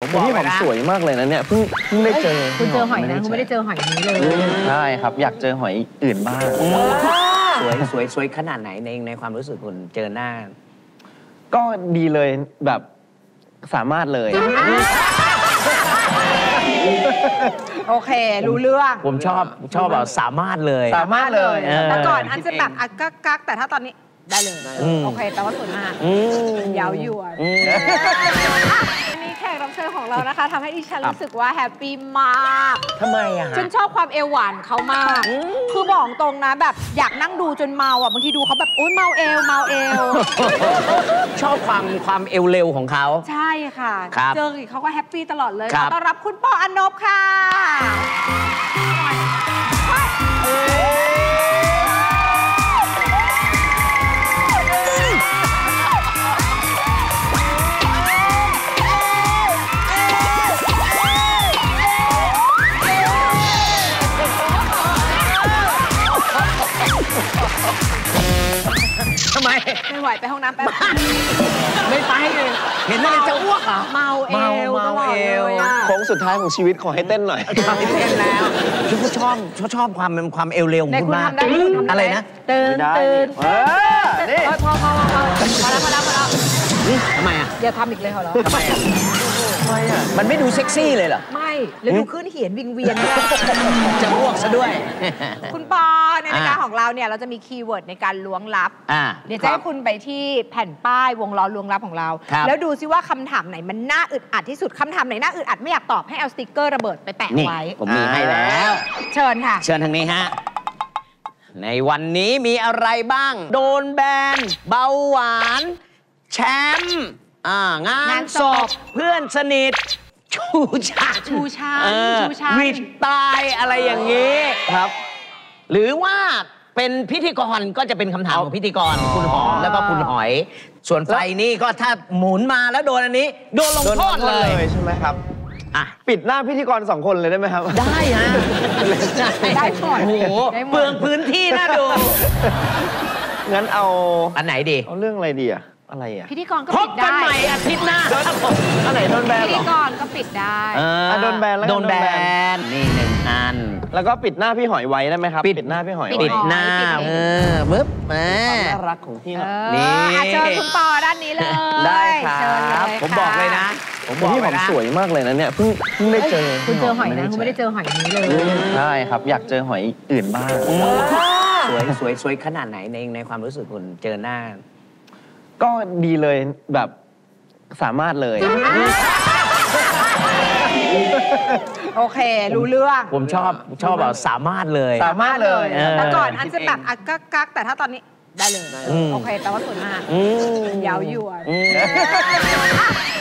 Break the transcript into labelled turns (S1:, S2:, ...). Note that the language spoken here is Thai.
S1: ผมบอกเลยนะสวยมากเลยนะเนี่ยเพิ่งได้เจอ
S2: คุณเจอหอยนะคุณไม่ได้เจอหอยนี้เลย
S1: ใช่ครับอยากเจอหอยอื่นบ้าง
S3: สวยขนาดไหนในความรู้สึกคุณเจอหน้า
S1: ก็ดีเลยแบบสามารถเลย
S2: โอเครู้เรื่อง
S3: ผมชอบแบบสามารถเลย
S2: แต่ก่อนอันจะแบบกักแต่ถ้าตอนนี้ได้เลยโอเคแต่ว่าสวยมากยาวยวนนี่แขกรับเชิญของเรานะคะทำให้ดิฉันรู้สึกว่าแฮปปี้มาก
S3: ทำไมอะ
S2: ฉันชอบความเอวหวานเขามากคือบอกตรงนะแบบอยากนั่งดูจนเมาอ่ะบางทีดูเขาแบบโอ๊ยเมาเอว
S3: ชอบความเอวเร็วของเขา
S2: ใช่ค่ะเจอเขาก็แฮปปี้ตลอดเลยขอต้อนรับคุณปออนบค่ะ
S3: ทำไม
S2: ไม่ไหวไปห้องน้ำแป๊บ
S3: ไม่ไปเลยเห็นอะไรจะอ้วกอ่ะ
S2: เมาเอว
S1: โค้งสุดท้ายของชีวิตขอให้เต้นหน่อย
S3: เต้นแล้วคือเขาชอบความเอวเร็วของคุณมากอะไรนะ
S2: ตื่นนี่พอแล้ว
S3: นี่ทำไมอ่ะ
S2: อย่าทำอีกเลยเหรอ
S3: ทำไมอ่ะมันไม่ดูเซ็กซี่เลยเหรอ
S2: ไม่แล้วดูขึ้นเหียนวิงเวียน
S3: จะอ้วกซะด้วย
S2: คุณปอในรายการของเราเนี่ยเราจะมีคีย์เวิร์ดในการล้วงลับเดี๋ยวจะให้คุณไปที่แผ่นป้ายวงล้อล้วงลับของเราแล้วดูซิว่าคำถามไหนมันน่าอึดอัดที่สุดคำถามไหนน่าอึดอัดไม่อยากตอบให้เอาสติกเกอร์ระเบิดไปแปะไว้
S3: ผมมีให้แล้ว
S2: เชิญค่ะ
S3: เชิญทางนี้ฮะในวันนี้มีอะไรบ้างโดนแบนเบาหวานแชมป์งานศพเพื่อนสนิทชูชาวิดตายอะไรอย่างนี้
S1: ครับ
S3: หรือว่าเป็นพิธีกรก็จะเป็นคำถามของพิธีกรคุณหอมแล้วก็คุณหอยส่วนไฟนี่ก็ถ้าหมุนมาแล้วโดนอันนี้โดนลงโทษเลย
S1: ใช่ไหมครับปิดหน้าพิธีกร2 คนเลยได้ไหมครับ
S3: ได้ฮะ
S2: ได้ก่อน
S3: โอ้โหเปลืองพื้นที่น่าดู
S1: งั้นเอา
S3: อันไหนดี
S1: เอาเรื่องอะไรดีอะอะไรอะ
S2: พิธีกรก็ปิดได้
S3: พบกันใหม่อาทิตย์หน้า
S1: อันไหนโดนแบน
S2: พิธีกรก็ปิดได้
S1: โดนแบนแล้ว
S3: โดนแบนนี่1 อัน
S1: แล้วก็ปิดหน้าพี่หอยไว้ได้ไหมครับปิดหน้าพี่หอย
S3: ปิดหน้าปึ๊บ
S1: ความน่ารักของพี่
S2: นี่เชิญคุณปอด้านนี้เลย
S1: ได้ครับ
S3: ผมบอกเลยนะ
S1: พี่ผมสวยมากเลยนะเนี่ยเพิ่งได้เจอ
S2: คุณเจอหอยนะคุณไม่ได้เจอหอยนี้เลย
S1: ใช่ครับอยากเจอหอยอื่นบ้าง
S3: สวยขนาดไหนในความรู้สึกคุณเจอหน้า
S1: ก็ดีเลยแบบสามารถเลย
S2: โอเครู้เรื่อง
S3: ผมชอบแบบสามารถเลย
S2: แต่ก่อนอันจะแบบกักแต่ถ้าตอนนี้ได้เลยโอเคแต่ว่าสวยมากยาวยวน